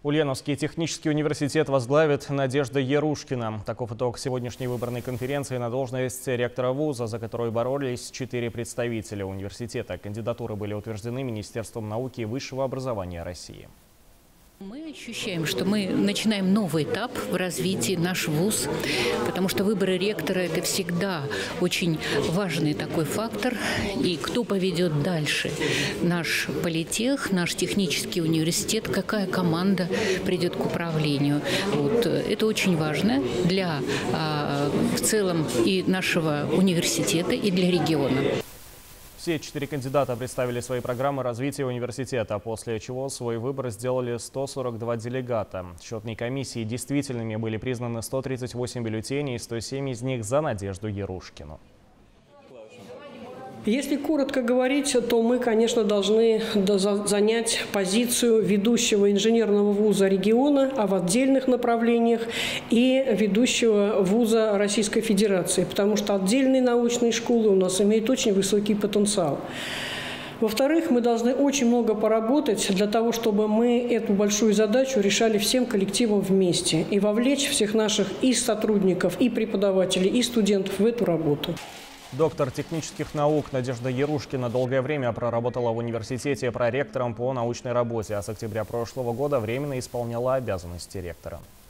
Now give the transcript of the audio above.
Ульяновский технический университет возглавит Надежда Ярушкина. Таков итог сегодняшней выборной конференции на должность ректора вуза, за которую боролись 4 представителя университета. Кандидатуры были утверждены Министерством науки и высшего образования России. Мы ощущаем, что мы начинаем новый этап в развитии наш вуз, потому что выборы ректора – это всегда очень важный такой фактор. И кто поведет дальше? Наш политех, наш технический университет, какая команда придет к управлению. Вот. Это очень важно для в целом и нашего университета, и для региона. Все 4 кандидата представили свои программы развития университета, после чего свой выбор сделали 142 делегата. Счетной комиссией действительными были признаны 138 бюллетеней, 107 из них за Надежду Ярушкину. Если коротко говорить, то мы, конечно, должны занять позицию ведущего инженерного вуза региона, а в отдельных направлениях и ведущего вуза Российской Федерации, потому что отдельные научные школы у нас имеют очень высокий потенциал. Во-вторых, мы должны очень много поработать для того, чтобы мы эту большую задачу решали всем коллективом вместе и вовлечь всех наших и сотрудников, и преподавателей, и студентов в эту работу. Доктор технических наук Надежда Ярушкина долгое время проработала в университете проректором по научной работе, а с октября прошлого года временно исполняла обязанности ректора.